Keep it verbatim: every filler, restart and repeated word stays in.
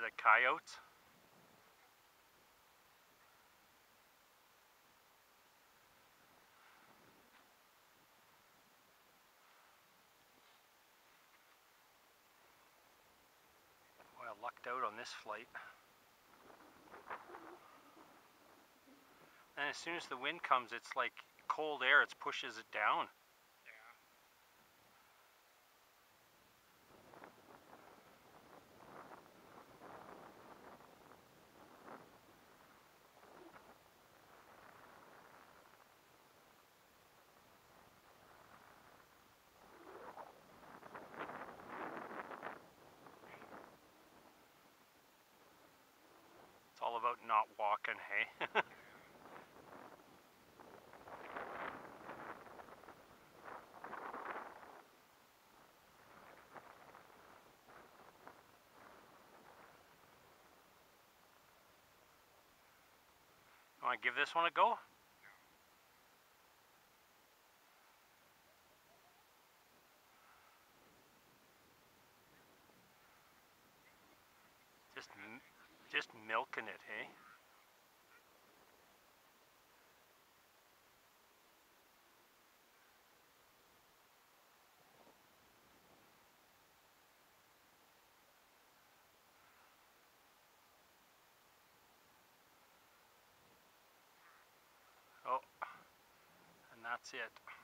the coyotes. Well, I lucked out on this flight. And as soon as the wind comes, it's like cold air, it pushes it down. It's all about not walking, hey? Want to give this one a go? Just, just milking it, hey? Oh, and that's it.